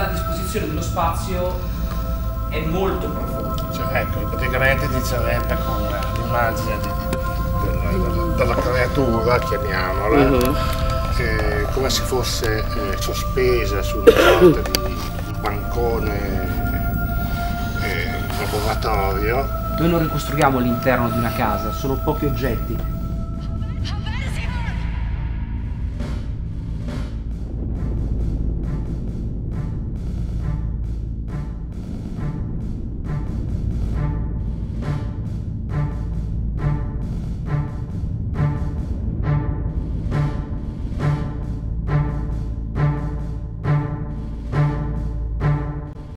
a disposizione dello spazio è molto profondo. Cioè, ecco, praticamente dicerebbe con l'immagine della creatura, chiamiamola, come se fosse sospesa su una sorta di bancone laboratorio. Noi non ricostruiamo l'interno di una casa, sono pochi oggetti.